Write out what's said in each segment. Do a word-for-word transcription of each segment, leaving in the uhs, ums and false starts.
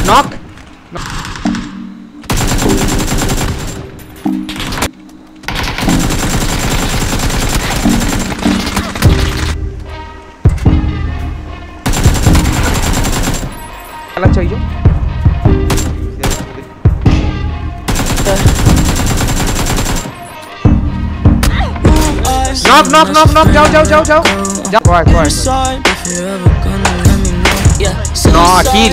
Knock. चाहिए knock knock knock knock जाओ जाओ जाओ जाओ जाओ quiet quiet no kill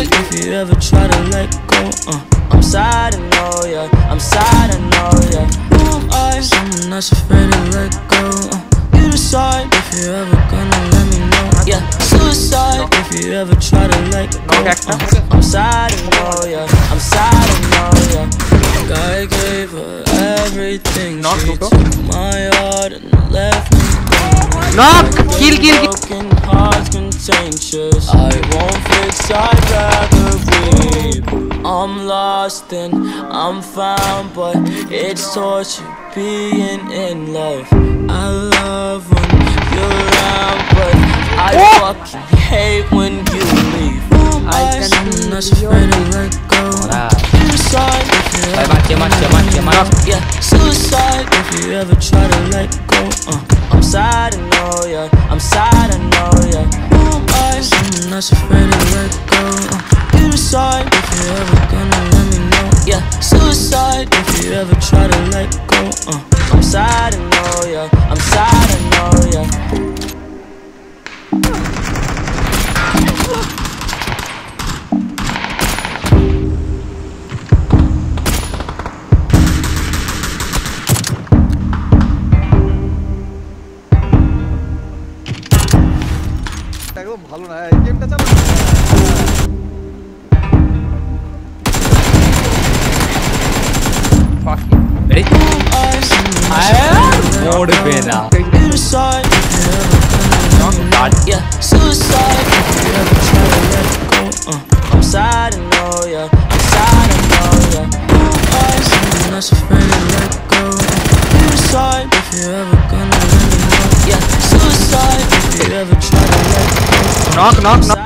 I'm sad I know ya I'm sad I know ya someone that's afraid to let go you decide if you ever gonna let me know yeah suicide if you ever try to let go I'm sad I know ya I'm sad I know ya I gave her everything she took my heart and left me knock kill kill broken heart's contentious I won't fix I'd rather weep I'm lost and I'm found but it's torture being in love I love when you're around but I fucking hate when you leave I can not afraid to let go you decide if you ever yeah suicide if you ever try to let go uh, I'm sad I know ya I'm sad I know ya I'm not afraid to let go uh, you decide if you ever gonna let me know yeah suicide if you ever try to let go uh, I'm sad I know ya I'm sad I know ya একদম ভালো না এই গেমটা চালা fuck ready mode पे ना yeah suicide I'm sad I know ya I'm sad I know ya I'm not afraid to let go you decide if you ever gonna let me know yeah suicide if you ever try to let go knock knock knock